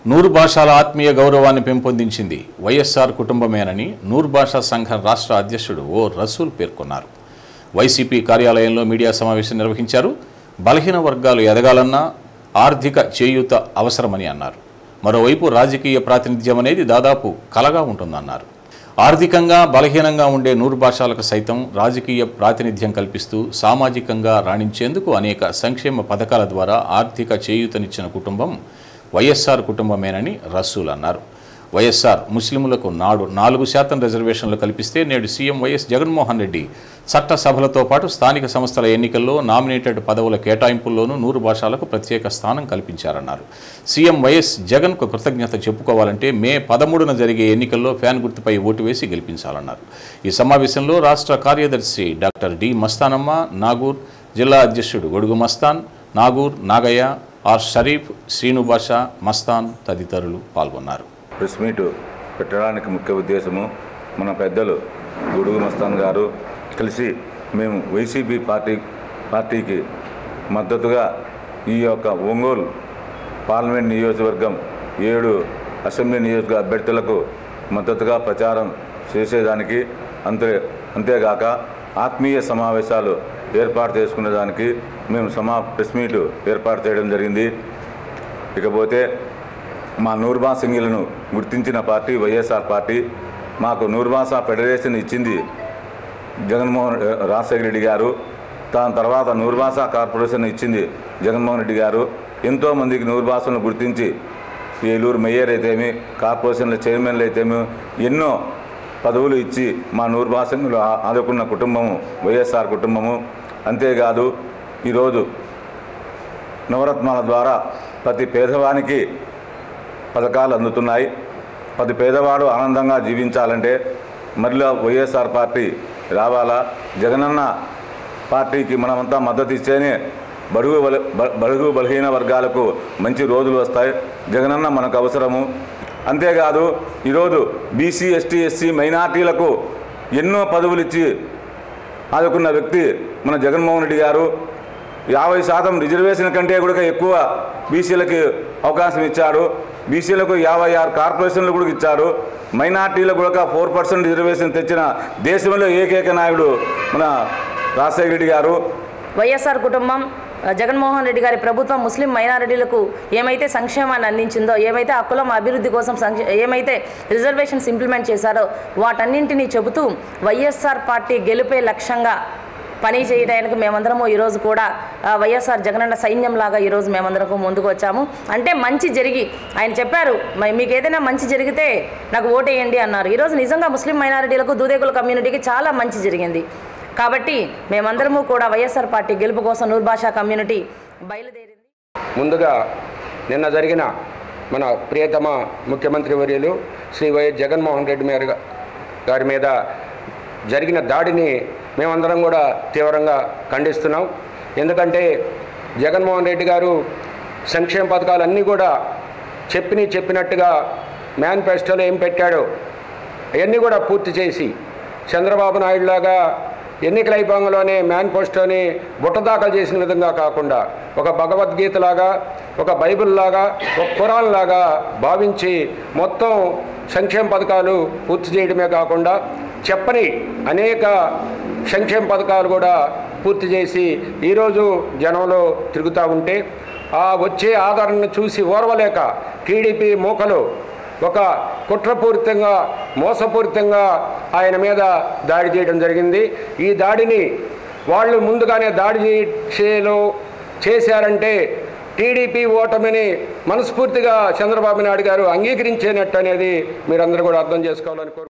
నూరు భాషల ఆత్మీయ గౌరవాన్ని పెంపొందించింది వైఎస్ఆర్ కుటుంబమేనని నూరు భాషా సంఘం రాష్ట్ర అధ్యక్షుడు ఓ రసూల్ పేర్కొన్నారు. వైసీపీ కార్యాలయంలో మీడియా సమావేశం నిర్వహించారు. బలహీన వర్గాలు ఎదగాలన్నా ఆర్థిక చేయూత అవసరమని అన్నారు. మరోవైపు రాజకీయ ప్రాతినిధ్యం అనేది దాదాపు కలగా ఉంటుందన్నారు. ఆర్థికంగా బలహీనంగా ఉండే నూరు భాషలకు సైతం రాజకీయ ప్రాతినిధ్యం కల్పిస్తూ సామాజికంగా రాణించేందుకు అనేక సంక్షేమ పథకాల ద్వారా ఆర్థిక చేయూతనిచ్చిన కుటుంబం వైఎస్ఆర్ కుటుంబమేనని రసూల్ అన్నారు. వైఎస్ఆర్ ముస్లింలకు నాడు 4% రిజర్వేషన్లు కల్పిస్తే నేడు సీఎం వైఎస్ జగన్మోహన్ రెడ్డి చట్టసభలతో పాటు స్థానిక సంస్థల ఎన్నికల్లో నామినేటెడ్ పదవుల కేటాయింపుల్లోనూ నూరు భాషలకు ప్రత్యేక స్థానం కల్పించారన్నారు. సీఎం వైఎస్ జగన్కు కృతజ్ఞత చెప్పుకోవాలంటే మే 13న జరిగే ఎన్నికల్లో ఫ్యాన్ గుర్తుపై ఓటు వేసి గెలిపించాలన్నారు. ఈ సమావేశంలో రాష్ట్ర కార్యదర్శి డాక్టర్ డి మస్తానమ్మ, నాగూర్ జిల్లా అధ్యక్షుడు గొడుగు మస్తాన్, నాగూర్ నాగయ్య, ఆర్ షరీఫ్, శ్రీను బాషా, మస్తాన్ తదితరులు పాల్గొన్నారు. ప్రెస్ మీట్ పెట్టడానికి ముఖ్య ఉద్దేశము మన పెద్దలు గొడుగు మస్తాన్ గారు కలిసి మేము వైసీపీ పార్టీకి మద్దతుగా ఈ యొక్క ఒంగోలు పార్లమెంట్ నియోజకవర్గం 7 అసెంబ్లీ నియోజకవర్గ అభ్యర్థులకు మద్దతుగా ప్రచారం చేసేదానికి అంతేగాక ఆత్మీయ సమావేశాలు ఏర్పాటు చేసుకునేదానికి మేము ప్రెస్ మీట్ ఏర్పాటు చేయడం జరిగింది. ఇకపోతే మా నూరు భాషంగిలను గుర్తించిన పార్టీ వైఎస్ఆర్ పార్టీ. మాకు నూరు భాష ఫెడరేషన్ ఇచ్చింది రాజశేఖర రెడ్డి గారు. దాని తర్వాత నూరు భాష కార్పొరేషన్ ఇచ్చింది జగన్మోహన్ రెడ్డి గారు. ఎంతోమందికి నూరు భాషలను గుర్తించి ఏలూరు మేయర్ అయితేమి, కార్పొరేషన్ల చైర్మన్లు అయితేమి ఎన్నో పదవులు ఇచ్చి మా నూరు భాషంగులు ఆదుకున్న కుటుంబము వైఎస్ఆర్ కుటుంబము. అంతేకాదు ఈరోజు నవరత్నాల ద్వారా ప్రతి పేదవానికి పథకాలు అందుతున్నాయి. ప్రతి పేదవాడు ఆనందంగా జీవించాలంటే మరలా వైఎస్ఆర్ పార్టీ రావాలా. జగనన్న పార్టీకి మనమంతా మద్దతు ఇస్తేనే బడుగు బలహీన వర్గాలకు మంచి రోజులు వస్తాయి. జగనన్న మనకు అవసరము. అంతేకాదు ఈరోజు బీసీ, ఎస్టీ, ఎస్సీ మైనార్టీలకు ఎన్నో పదవులు ఇచ్చి ఆదుకున్న వ్యక్తి మన జగన్మోహన్ రెడ్డి గారు. 50% రిజర్వేషన్ కంటే కూడా ఎక్కువ బీసీలకి అవకాశం ఇచ్చాడు. బీసీలకు 56 కార్పొరేషన్లు కూడా ఇచ్చాడు. మైనార్టీలకు కూడా 4% రిజర్వేషన్ తెచ్చిన దేశంలో ఏకైక నాయకుడు మన రాజశేఖర రెడ్డి గారు. వైఎస్ఆర్ కుటుంబం, జగన్మోహన్ రెడ్డి గారి ప్రభుత్వం ముస్లిం మైనారిటీలకు ఏమైతే సంక్షేమాన్ని అందించిందో, ఏమైతే ఆ కులం అభివృద్ధి కోసం ఏమైతే రిజర్వేషన్స్ ఇంప్లిమెంట్ చేశారో వాటన్నింటినీ చెబుతూ వైఎస్ఆర్ పార్టీ గెలుపే లక్ష్యంగా పని చేయడానికి మేమందరము ఈరోజు కూడా వైఎస్ఆర్ జగనన్న సైన్యంలాగా ఈరోజు మేమందరము ముందుకు వచ్చాము. అంటే మంచి జరిగి ఆయన చెప్పారు, మీకు ఏదైనా మంచి జరిగితే నాకు ఓటేయండి అన్నారు. ఈరోజు నిజంగా ముస్లిం మైనారిటీలకు, దూదేకుల కమ్యూనిటీకి చాలా మంచి జరిగింది. కాబట్టి మేమందరము కూడా వైఎస్ఆర్ పార్టీ గెలుపు కోసం నూరు భాషా కమ్యూనిటీ బయలుదేరింది. ముందుగా నిన్న జరిగిన మన ప్రియతమ ముఖ్యమంత్రి వర్యులు శ్రీ వైఎస్ జగన్మోహన్ రెడ్డి గారి మీద జరిగిన దాడిని మేమందరం కూడా తీవ్రంగా ఖండిస్తున్నాం. ఎందుకంటే జగన్మోహన్ రెడ్డి గారు సంక్షేమ పథకాలన్నీ కూడా చెప్పినట్టుగా మేనిఫెస్టోలో ఏం పెట్టాడో అవన్నీ కూడా పూర్తి చేసి చంద్రబాబు నాయుడు లాగా ఎన్నికల అయిపోగానే మేనిఫెస్టోని బుట్టదాఖలు చేసిన విధంగా కాకుండా ఒక భగవద్గీతలాగా, ఒక బైబిల్ లాగా, ఒక ఖురాన్ లాగా భావించి మొత్తం సంక్షేమ పథకాలు పూర్తి చేయడమే కాకుండా చెప్పని అనేక సంక్షేమ పథకాలు కూడా పూర్తి చేసి ఈరోజు జనంలో తిరుగుతూ ఉంటే ఆ వచ్చే ఆదరణను చూసి ఓర్వలేక టీడీపీ మూకలు ఒక కుట్రపూరితంగా, మోసపూరితంగా ఆయన మీద దాడి చేయడం జరిగింది. ఈ దాడిని వాళ్ళు ముందుగానే దాడి చేశారంటే టీడీపీ ఓటమిని మనస్ఫూర్తిగా చంద్రబాబు నాయుడు గారు అంగీకరించేనట్టు అనేది మీరందరూ కూడా అర్థం చేసుకోవాలని